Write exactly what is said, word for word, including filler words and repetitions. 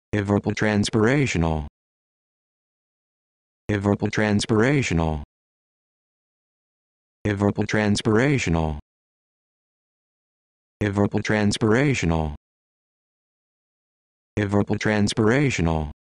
Evapotranspirational. Evapotranspirational. Evapotranspirational. Evapotranspirational. Evapotranspirational.